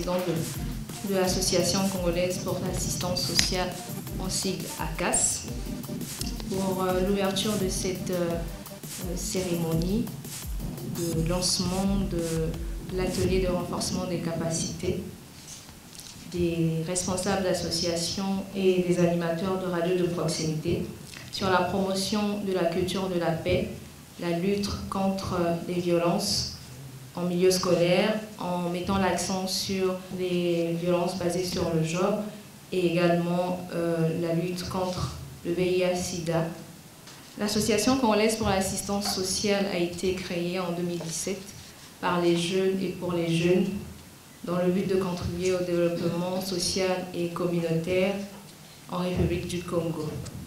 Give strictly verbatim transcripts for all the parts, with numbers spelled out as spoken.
présidente de, de l'Association congolaise pour l'assistance sociale, en sigle A C A S, pour euh, l'ouverture de cette euh, cérémonie de lancement de l'atelier de renforcement des capacités des responsables d'associations et des animateurs de radio de proximité sur la promotion de la culture de la paix, la lutte contre les violences en milieu scolaire, en mettant l'accent sur les violences basées sur le genre et également euh, la lutte contre le V I H sida. L'Association congolaise pour l'assistance sociale a été créée en deux mille dix-sept par les jeunes et pour les jeunes dans le but de contribuer au développement social et communautaire en République du Congo.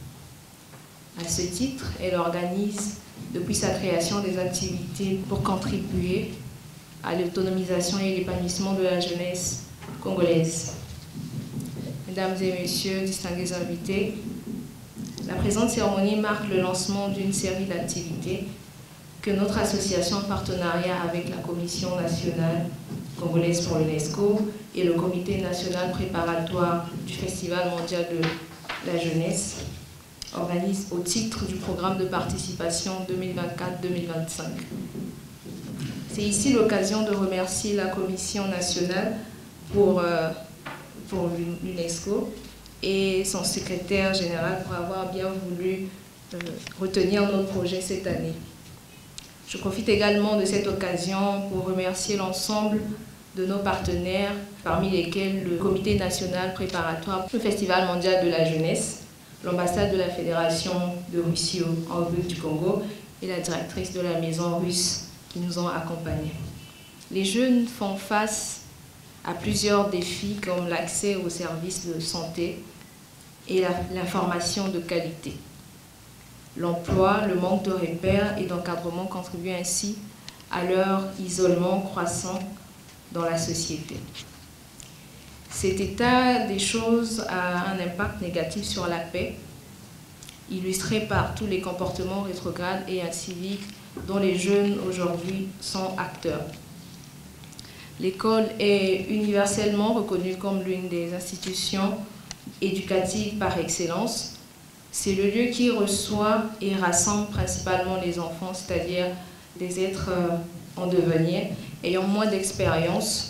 À ce titre, elle organise depuis sa création des activités pour contribuer à l'autonomisation et l'épanouissement de la jeunesse congolaise. Mesdames et messieurs, distingués invités, la présente cérémonie marque le lancement d'une série d'activités que notre association en partenariat avec la Commission nationale congolaise pour l'UNESCO et le Comité national préparatoire du Festival mondial de la jeunesse organise au titre du programme de participation deux mille vingt-quatre deux mille vingt-cinq. C'est ici l'occasion de remercier la Commission nationale pour, euh, pour l'UNESCO et son secrétaire général pour avoir bien voulu euh, retenir notre projet cette année. Je profite également de cette occasion pour remercier l'ensemble de nos partenaires, parmi lesquels le Comité national préparatoire du Festival mondial de la jeunesse, l'ambassade de la Fédération de Russie en République du Congo et la directrice de la maison russe qui nous ont accompagnés. Les jeunes font face à plusieurs défis comme l'accès aux services de santé et l'information de qualité. L'emploi, le manque de repères et d'encadrement contribuent ainsi à leur isolement croissant dans la société. Cet état des choses a un impact négatif sur la paix, illustré par tous les comportements rétrogrades et inciviques dont les jeunes aujourd'hui sont acteurs. L'école est universellement reconnue comme l'une des institutions éducatives par excellence. C'est le lieu qui reçoit et rassemble principalement les enfants, c'est-à-dire des êtres en devenir, ayant moins d'expérience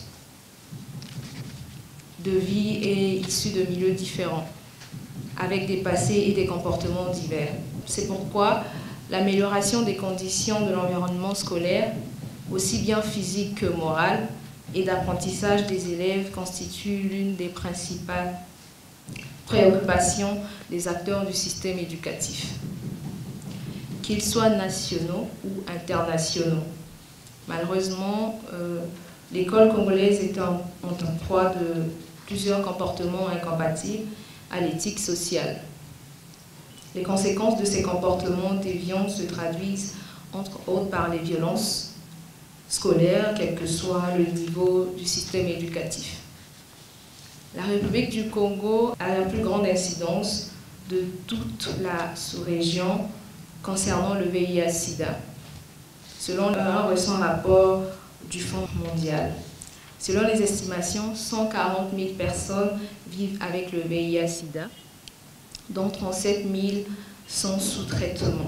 de vie et issus de milieux différents, avec des passés et des comportements divers. C'est pourquoi l'amélioration des conditions de l'environnement scolaire, aussi bien physique que moral, et d'apprentissage des élèves constitue l'une des principales préoccupations des acteurs du système éducatif, qu'ils soient nationaux ou internationaux. Malheureusement, euh, l'école congolaise est en, en proie de plusieurs comportements incompatibles à l'éthique sociale. Les conséquences de ces comportements déviants se traduisent entre autres par les violences scolaires, quel que soit le niveau du système éducatif. La République du Congo a la plus grande incidence de toute la sous-région concernant le V I H sida, selon un récent rapport du Fonds mondial. Selon les estimations, cent quarante mille personnes vivent avec le V I H sida, dont trente-sept mille sont sous traitement.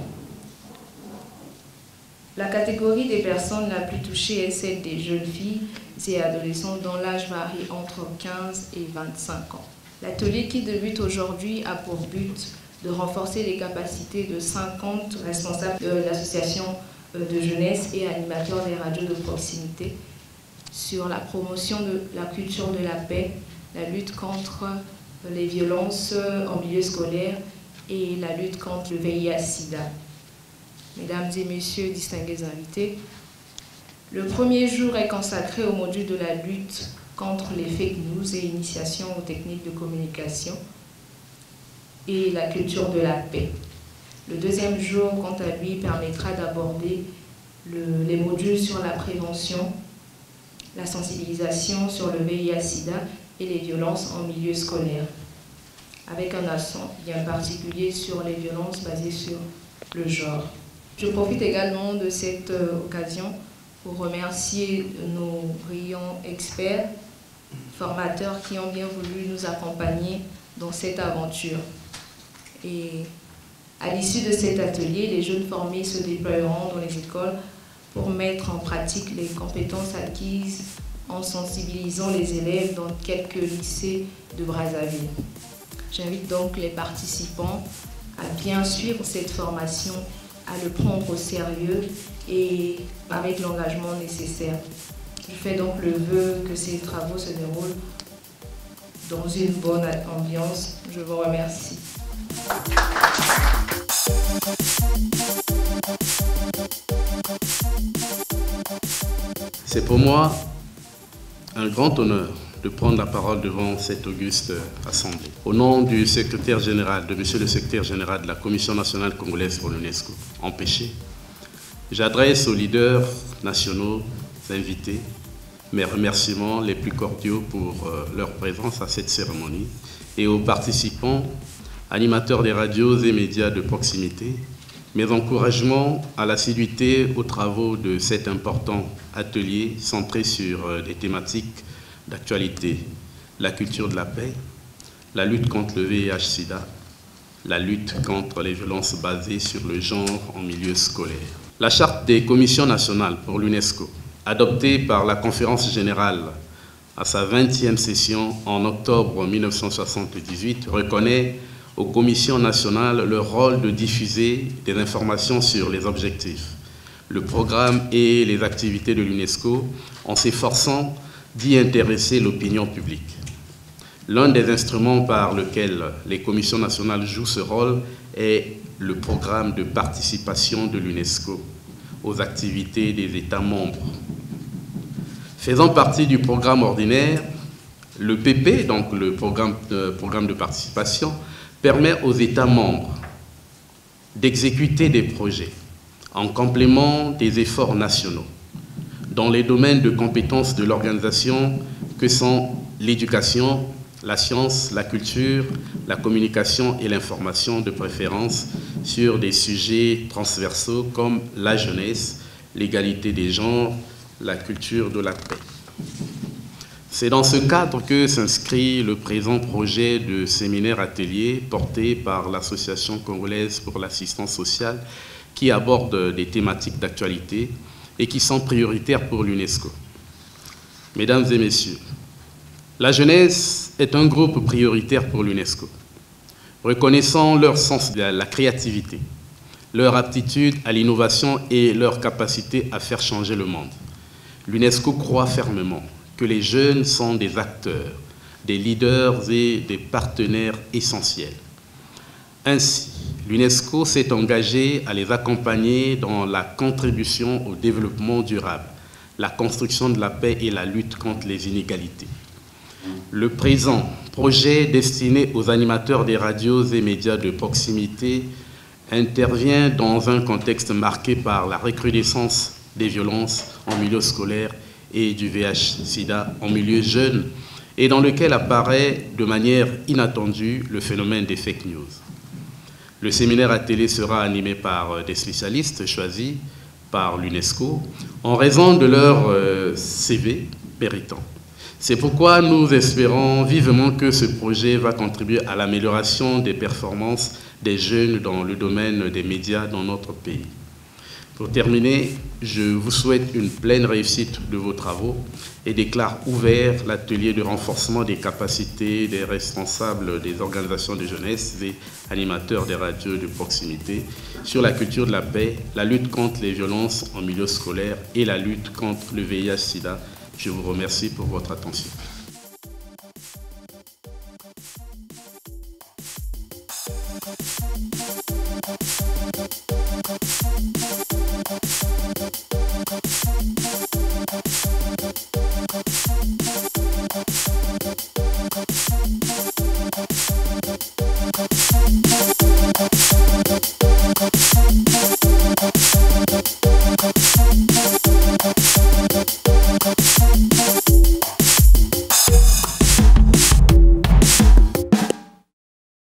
La catégorie des personnes la plus touchée est celle des jeunes filles et adolescents dont l'âge varie entre quinze et vingt-cinq ans. L'atelier qui débute aujourd'hui a pour but de renforcer les capacités de cinquante responsables de l'association de jeunesse et animateurs des radios de proximité sur la promotion de la culture de la paix, la lutte contre les violences en milieu scolaire et la lutte contre le V I H sida. Mesdames et messieurs, distingués invités, le premier jour est consacré au module de la lutte contre les fake news et initiation aux techniques de communication et la culture de la paix. Le deuxième jour, quant à lui, permettra d'aborder le, les modules sur la prévention, la sensibilisation sur le V I H sida et les violences en milieu scolaire, avec un accent bien particulier sur les violences basées sur le genre. Je profite également de cette occasion pour remercier nos brillants experts formateurs qui ont bien voulu nous accompagner dans cette aventure. Et à l'issue de cet atelier, les jeunes formés se déploieront dans les écoles pour mettre en pratique les compétences acquises en sensibilisant les élèves dans quelques lycées de Brazzaville. J'invite donc les participants à bien suivre cette formation, à le prendre au sérieux et avec l'engagement nécessaire. Je fais donc le vœu que ces travaux se déroulent dans une bonne ambiance. Je vous remercie. C'est pour moi un grand honneur de prendre la parole devant cette auguste assemblée. Au nom du secrétaire général, de monsieur le secrétaire général de la Commission nationale congolaise pour l'UNESCO, empêché, j'adresse aux leaders nationaux invités mes remerciements les plus cordiaux pour leur présence à cette cérémonie et aux participants, animateurs des radios et médias de proximité, mes encouragements à l'assiduité aux travaux de cet important atelier centré sur des thématiques d'actualité, la culture de la paix, la lutte contre le V I H sida, la lutte contre les violences basées sur le genre en milieu scolaire. La charte des commissions nationales pour l'UNESCO, adoptée par la conférence générale à sa vingtième session en octobre mille neuf cent soixante-dix-huit, reconnaît aux commissions nationales le rôle de diffuser des informations sur les objectifs, le programme et les activités de l'UNESCO en s'efforçant d'y intéresser l'opinion publique. L'un des instruments par lequel les commissions nationales jouent ce rôle est le programme de participation de l'UNESCO aux activités des États membres. Faisant partie du programme ordinaire, le P P, donc le programme de, programme de participation, permet aux États membres d'exécuter des projets en complément des efforts nationaux dans les domaines de compétences de l'organisation que sont l'éducation, la science, la culture, la communication et l'information, de préférence sur des sujets transversaux comme la jeunesse, l'égalité des genres, la culture de la paix. C'est dans ce cadre que s'inscrit le présent projet de séminaire-atelier porté par l'Association congolaise pour l'assistance sociale qui aborde des thématiques d'actualité et qui sont prioritaires pour l'UNESCO. Mesdames et messieurs, la jeunesse est un groupe prioritaire pour l'UNESCO. Reconnaissant leur sens de la créativité, leur aptitude à l'innovation et leur capacité à faire changer le monde, l'UNESCO croit fermement que les jeunes sont des acteurs, des leaders et des partenaires essentiels. Ainsi, l'UNESCO s'est engagé à les accompagner dans la contribution au développement durable, la construction de la paix et la lutte contre les inégalités. Le présent projet destiné aux animateurs des radios et médias de proximité intervient dans un contexte marqué par la recrudescence des violences en milieu scolaire et du V I H sida en milieu jeune et dans lequel apparaît de manière inattendue le phénomène des fake news. Le séminaire atelier sera animé par des spécialistes choisis par l'UNESCO en raison de leur C V méritant. C'est pourquoi nous espérons vivement que ce projet va contribuer à l'amélioration des performances des jeunes dans le domaine des médias dans notre pays. Pour terminer, je vous souhaite une pleine réussite de vos travaux et déclare ouvert l'atelier de renforcement des capacités des responsables des organisations de jeunesse et animateurs des radios de proximité sur la culture de la paix, la lutte contre les violences en milieu scolaire et la lutte contre le V I H sida. Je vous remercie pour votre attention. We'll be right back.